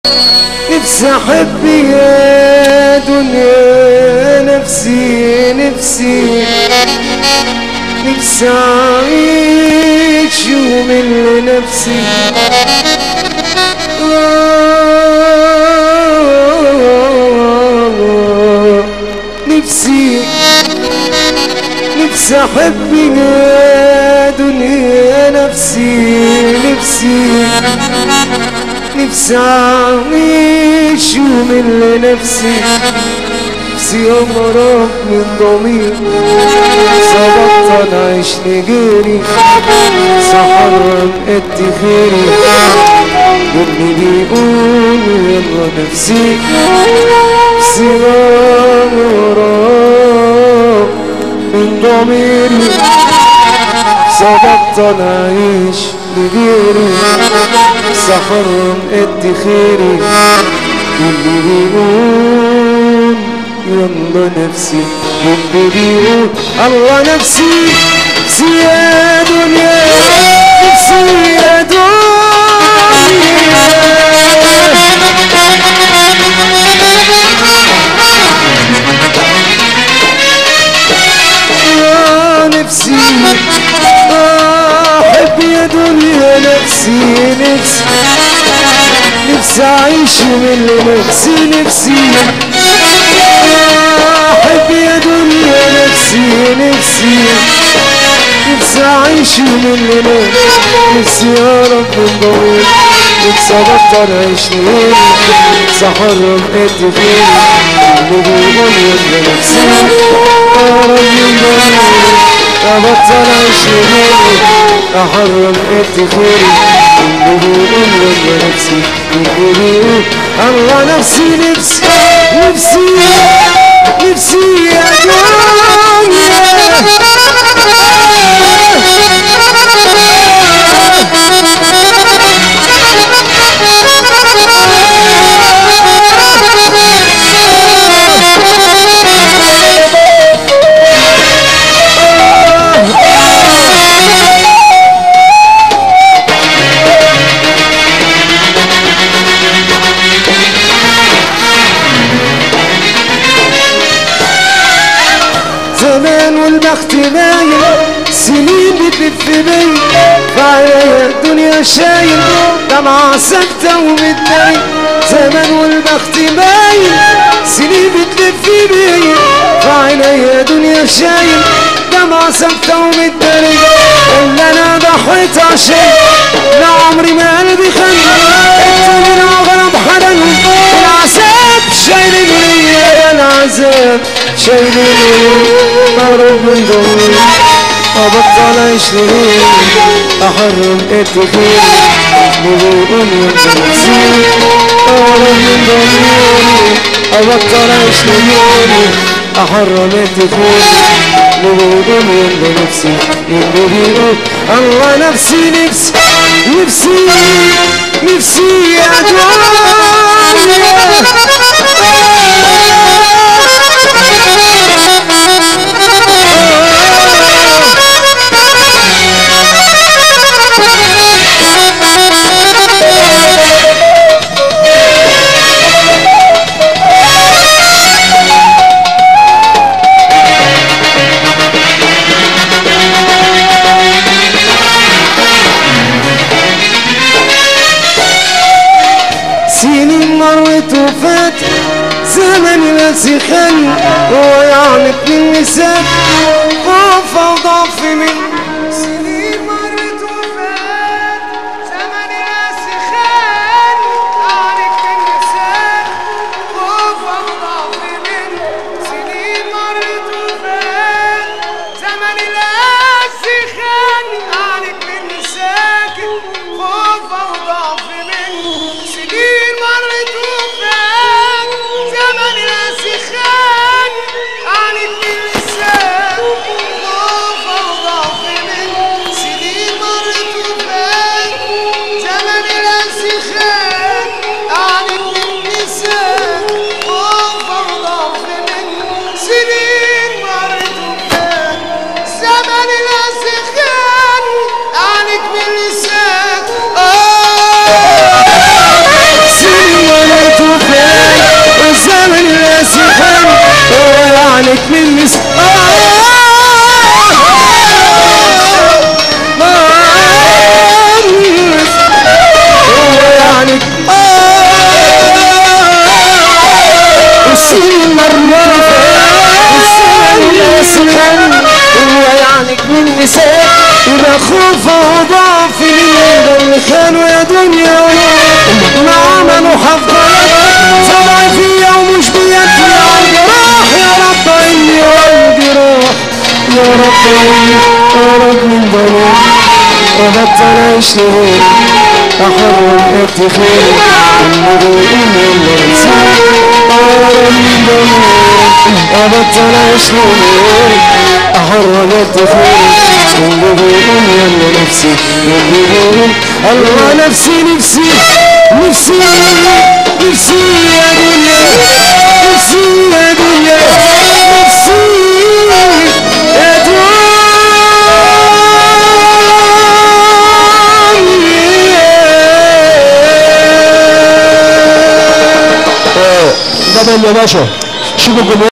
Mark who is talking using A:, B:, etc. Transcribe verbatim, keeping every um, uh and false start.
A: نفسي احب يا دنيا نفسي نفسي نفسي اعيش يوم لنفسي نفسي نفسي احب يا دنيا نفسي نفسي نفسي اعيش يوم لنفسي نفسي امرض من ضمير سبطل اعيش لغيري سحرم قد خيري واللي بيقول يلا نفسي نفسي امرض من ضميري سبطل اعيش لغيري سحرم قد خيري واللي بيقول يلا نفسي واللي بيقول الله نفسي نفسي يا دنيا نفسي يا دنيا نفسي احب يا دنيا نفسي نفسي نفسي اعيش من نفسي نفسي احب يا دنيا نفسي نفسي نفسي اعيش من نفسي يا رب الضوء نفسي ابطل اعيش لغيري نفسي احرم قد خيري اللي بيقول يلا نفسي يا رب الضوء ابطل اعيش لغيري احرم قد خيري اللي بيقول يلا نفسي اللي بيقول الله نفسي نفسي نفسي نفسي يا دنيا زمان والبخت باين سنين بتلف بيا فعليا الدنيا شايل دمعة ساكتة ومتضايق زمان والبخت باين سنين بتلف بيا فعليا الدنيا شايل دمعة ساكتة ومتضايق اللي انا ضحيت عشان لا عمري ما قلبي خان انت من اغرب حنانهم العذاب شايلين ليا العذاب شايلين أهرب من ضميري أبطل أعيش لغيري أحرم قد خيري بيقول يلا نفسي أهرب من ضميري أبطل أعيش لغيري أحرم قد خيري بيقول يلا نفسي اللي بيقول الله نفسي نفسي نفسي نفسي يا دنيا سنين مرت وفات زمن ناسي خان هو يعني اتنين نسات خوف وضعف من سنين مرت وفات زمن ناسي خان يعني اتنين نسات خوف وضعف من سنين مرت وفات زمن ناسي خان يعني اتنين نسات خوف وضعف من سنين مرت وفات زمن ناسي خان عن النساء خوف وضعف خانوا يا دنيا ما عملوا حفظات طبعي فيا ومش بيدي عالجراح يا رب اني والجراح يا رب اني يا رب من ضمير وبطل اعيش لغير احرم افتخار اللي بيقولني اللي انسان يا رب من ضمير وبطل اعيش لغير احرم افتخار اللي بيقولني اللي نفسي اللي بيقول الله نفسي نفسي نفسي نفسي يا دنيا نفسي يا دنيا نفسي يا دنيا
B: ده يا باشا شوفوا الجمهور